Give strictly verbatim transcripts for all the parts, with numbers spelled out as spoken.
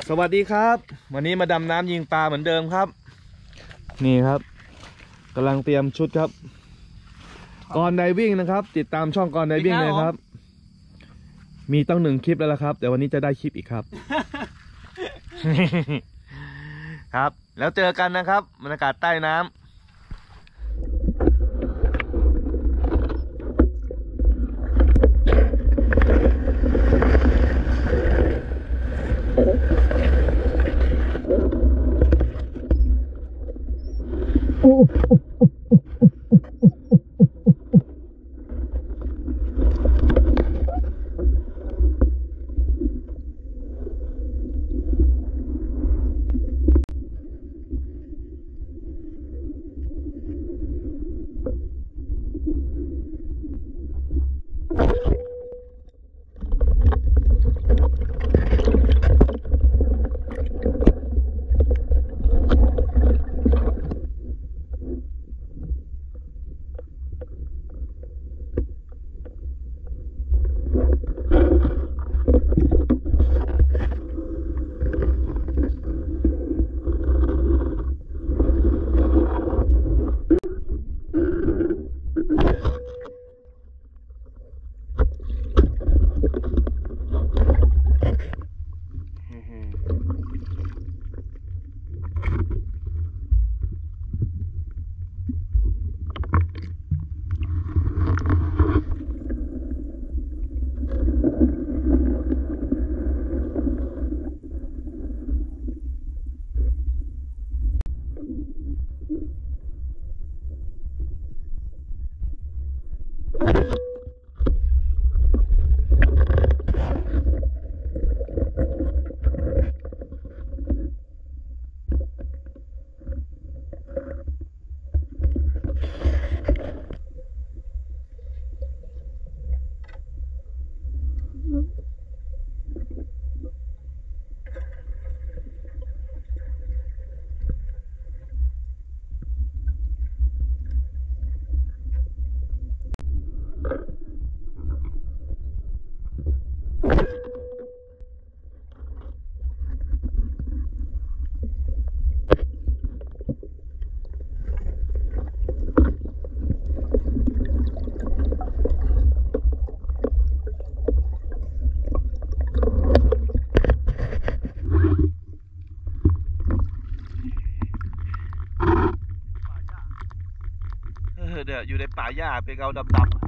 สวัสดีครับวันนี้มาดำน้ำยิงปลาเหมือนเดิมครับนี่ครับกำลังเตรียมชุดครับก่อนไดวิ่งนะครับติดตามช่องก่อนไดวิ่งเลยครับมีตั้งหนึ่งคลิปแล้วละครับแต่วันนี้จะได้คลิปอีกครับ ครับแล้วเจอกันนะครับบรรยากาศใต้น้ำเดี๋ยวอยู่ในป่าหญ้าไปเกาดำๆ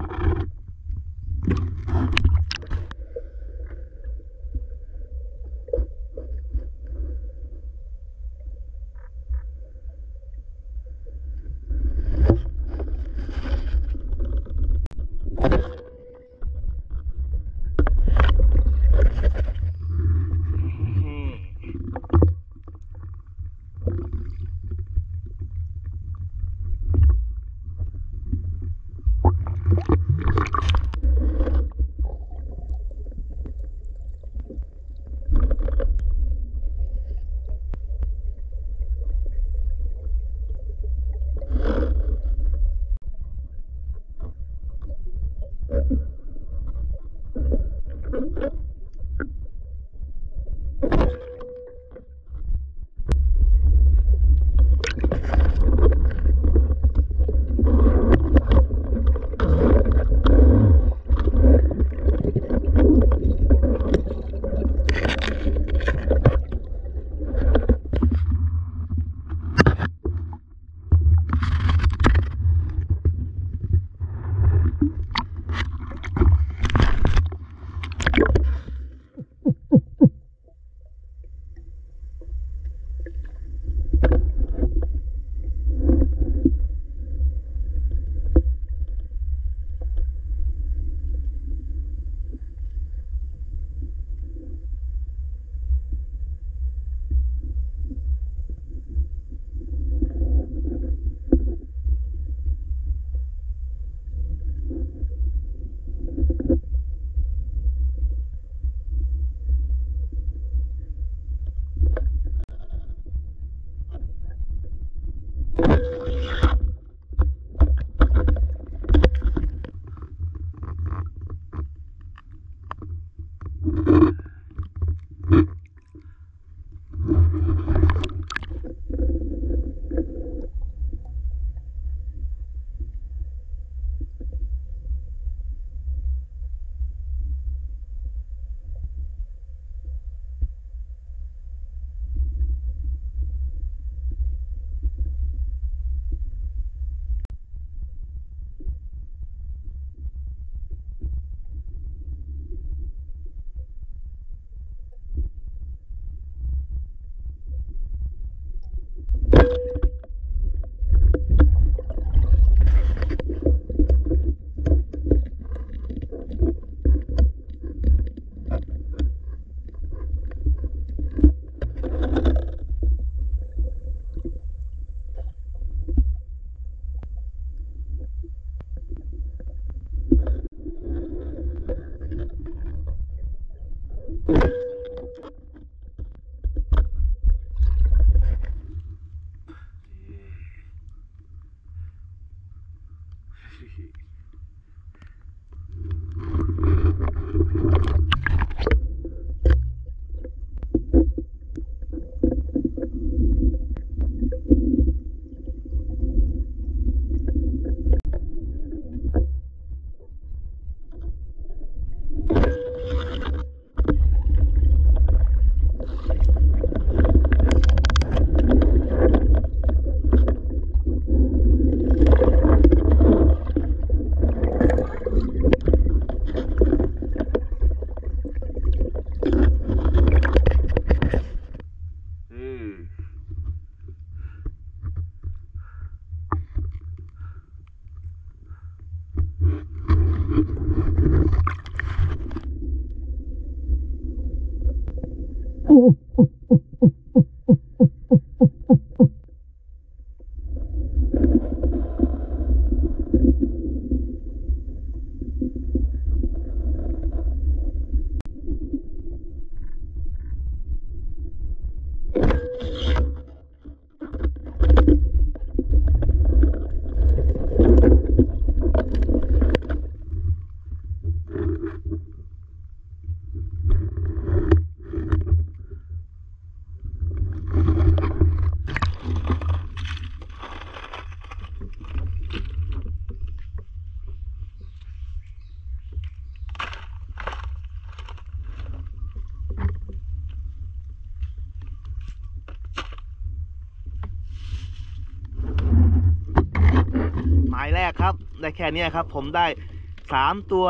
กครับได้แค่นี้ครับผมได้สามตัว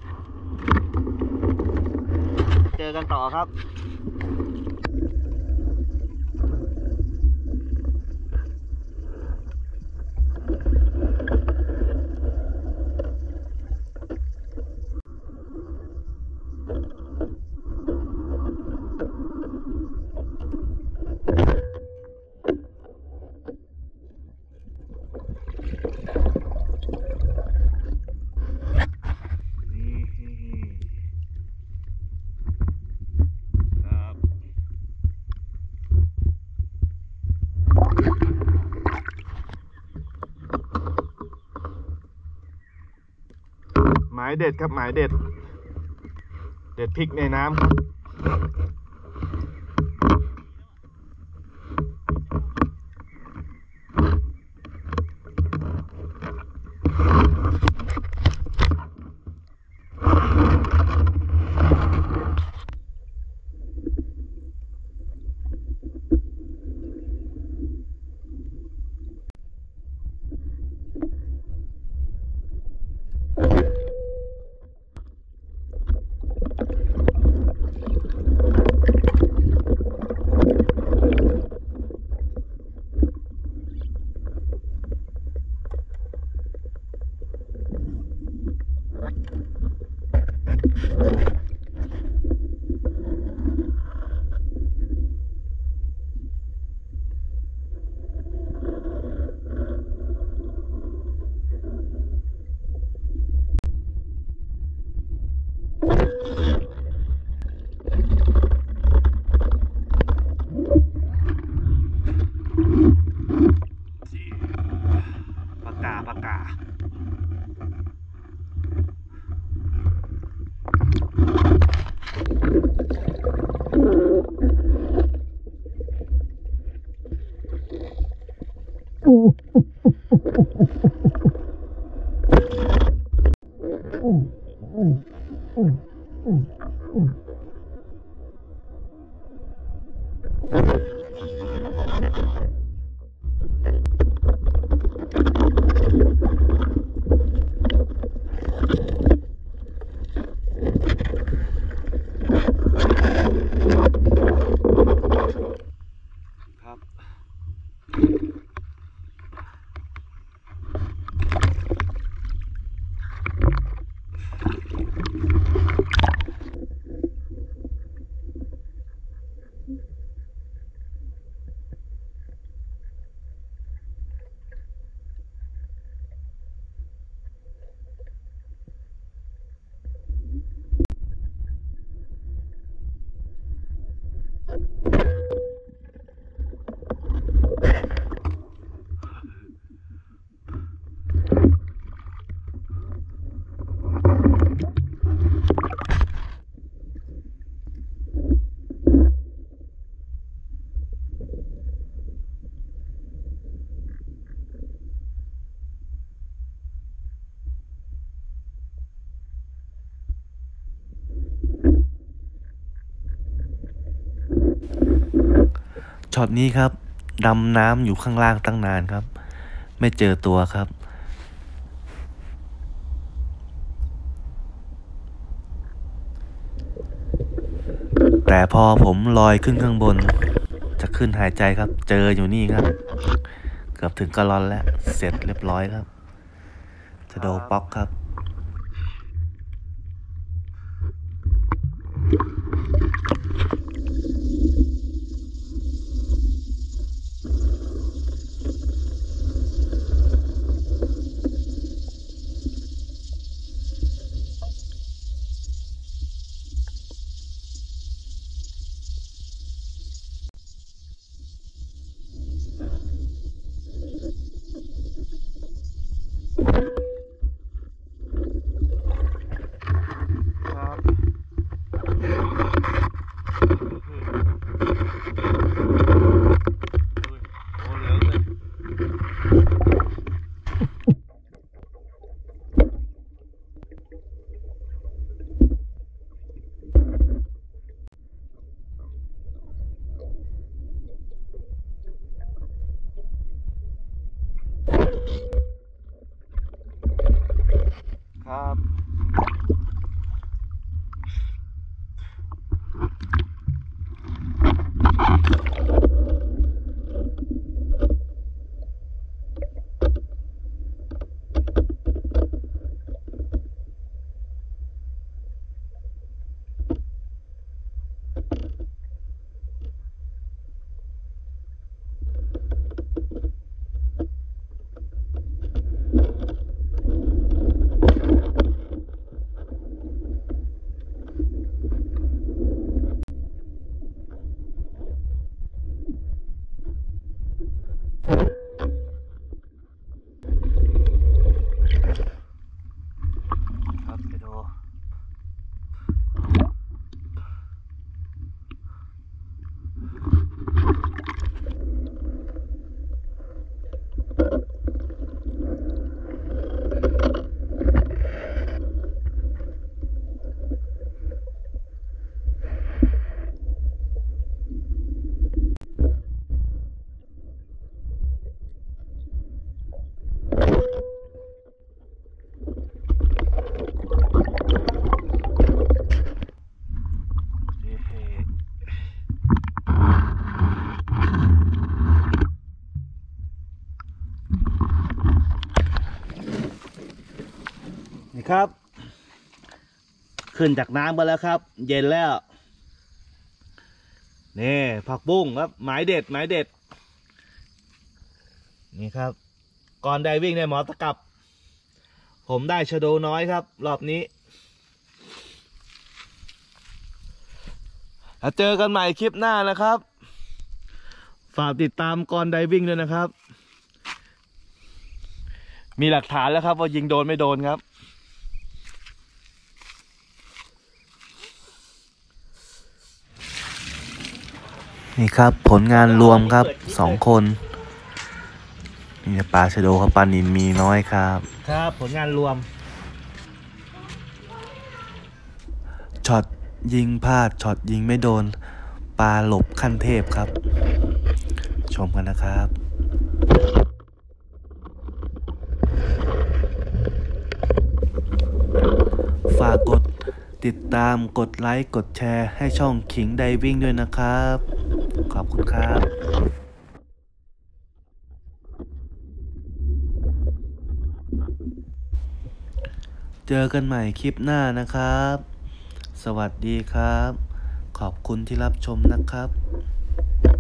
เจอกันต่อครับหมายเด็ดครับหมายเด็ดเด็ดพริกในน้ำครับปากกาปากกาช็อตนี้ครับดำน้ำอยู่ข้างล่างตั้งนานครับไม่เจอตัวครับแต่พอผมลอยขึ้นข้างบนจะขึ้นหายใจครับเจออยู่นี่ครับเกือบถึงกะลอนแล้วเสร็จเรียบร้อยครับชะโดป๊อกครับครับขึ้นจากน้ำมาแล้วครับเย็นแล้วนี่ผักบุ้งครับหมายเด็ดหมายเด็ดนี่ครับก่อนไดวิ่งในหมอตะกับผมได้ชะโดน้อยครับรอบนี้แล้วเจอกันใหม่คลิปหน้านะครับฝากติดตามก่อนไดวิ่งด้วยนะครับมีหลักฐานแล้วครับว่ายิงโดนไม่โดนครับนี่ครับผลงานรวมครับสองคนนี่ปลาชะโดครับปลานิลมีน้อยครับครับผลงานรวมช็อตยิงพลาดช็อตยิงไม่โดนปลาหลบขั้นเทพครับชมกันนะครับฝากกดติดตามกดไลค์กดแชร์ให้ช่องขิงไดวิ่งด้วยนะครับขอบคุณครับเจอกันใหม่คลิปหน้านะครับสวัสดีครับขอบคุณที่รับชมนะครับ